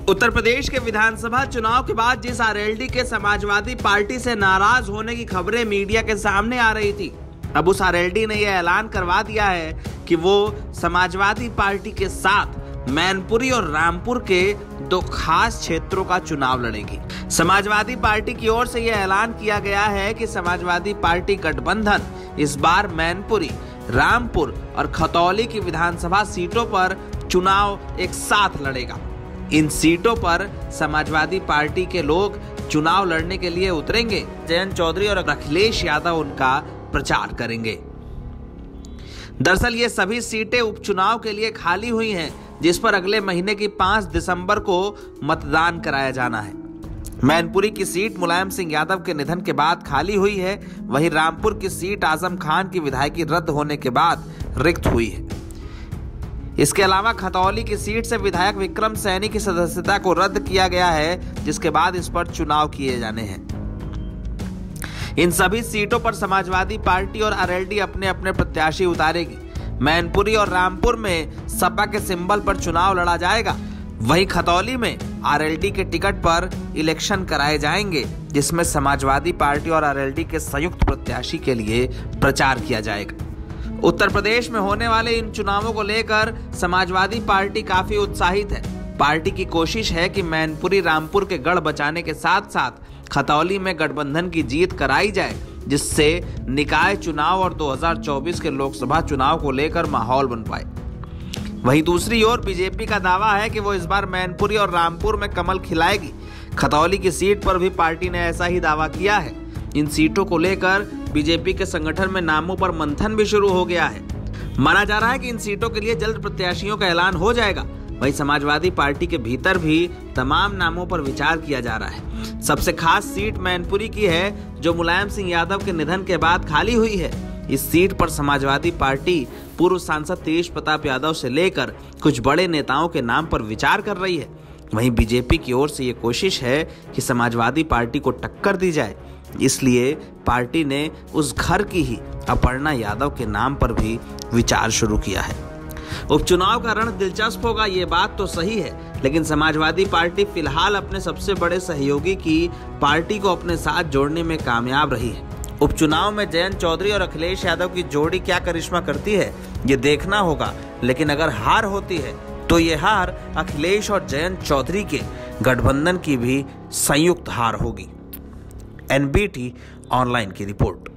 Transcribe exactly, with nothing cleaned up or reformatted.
उत्तर प्रदेश के विधानसभा चुनाव के बाद जिस आरएलडी के समाजवादी पार्टी से नाराज होने की खबरें मीडिया के सामने आ रही थी, अब उस आरएलडी ने यह ऐलान करवा दिया है कि वो समाजवादी पार्टी के साथ मैनपुरी और रामपुर के दो खास क्षेत्रों का चुनाव लड़ेगी। समाजवादी पार्टी की ओर से यह ऐलान किया गया है कि समाजवादी पार्टी गठबंधन इस बार मैनपुरी, रामपुर और खतौली की विधानसभा सीटों पर चुनाव एक साथ लड़ेगा। इन सीटों पर समाजवादी पार्टी के लोग चुनाव लड़ने के लिए उतरेंगे। जयंत चौधरी और अखिलेश यादव उनका प्रचार करेंगे। दरअसल ये सभी सीटें उपचुनाव के लिए खाली हुई हैं, जिस पर अगले महीने की पाँच दिसंबर को मतदान कराया जाना है। मैनपुरी की सीट मुलायम सिंह यादव के निधन के बाद खाली हुई है, वहीं रामपुर की सीट आजम खान की विधायकी रद्द होने के बाद रिक्त हुई है। इसके अलावा खतौली की सीट से विधायक विक्रम सैनी की सदस्यता को रद्द किया गया है, जिसके बाद इस पर चुनाव किए जाने हैं। इन सभी सीटों पर समाजवादी पार्टी और आरएलडी अपने अपने प्रत्याशी उतारेगी। मैनपुरी और रामपुर में सपा के सिंबल पर चुनाव लड़ा जाएगा। वहीं खतौली में आरएलडी के टिकट पर इलेक्शन कराए जाएंगे, जिसमें समाजवादी पार्टी और आरएलडी के संयुक्त प्रत्याशी के लिए प्रचार किया जाएगा। उत्तर प्रदेश में होने वाले इन चुनावों को लेकर समाजवादी पार्टी काफी उत्साहित है। पार्टी की कोशिश है कि मैनपुरी रामपुर के गढ़ बचाने के साथ साथ खतौली में गठबंधन की जीत कराई जाए, जिससे निकाय चुनाव और दो हज़ार चौबीस के लोकसभा चुनाव को लेकर माहौल बन पाए। वहीं दूसरी ओर बीजेपी का दावा है कि वो इस बार मैनपुरी और रामपुर में कमल खिलाएगी। खतौली की सीट पर भी पार्टी ने ऐसा ही दावा किया है। इन सीटों को लेकर बीजेपी के संगठन में नामों पर मंथन भी शुरू हो गया है। माना जा रहा है कि इन सीटों के लिए जल्द प्रत्याशियों का ऐलान हो जाएगा। वहीं समाजवादी पार्टी के भीतर भी तमाम नामों पर विचार किया जा रहा है। सबसे खास सीट मैनपुरी की है, जो मुलायम सिंह यादव के निधन के बाद खाली हुई है। इस सीट पर समाजवादी पार्टी पूर्व सांसद तेज प्रताप यादव से लेकर कुछ बड़े नेताओं के नाम पर विचार कर रही है। वहीं बीजेपी की ओर से ये कोशिश है कि समाजवादी पार्टी को टक्कर दी जाए, इसलिए पार्टी ने उस घर की ही अपर्णा यादव के नाम पर भी विचार शुरू किया है। उपचुनाव का रण दिलचस्प होगा, ये बात तो सही है, लेकिन समाजवादी पार्टी फिलहाल अपने सबसे बड़े सहयोगी की पार्टी को अपने साथ जोड़ने में कामयाब रही है। उपचुनाव में जयंत चौधरी और अखिलेश यादव की जोड़ी क्या करिश्मा करती है, ये देखना होगा। लेकिन अगर हार होती है तो ये हार अखिलेश और जयंत चौधरी के गठबंधन की भी संयुक्त हार होगी। एनबीटी ऑनलाइन की रिपोर्ट।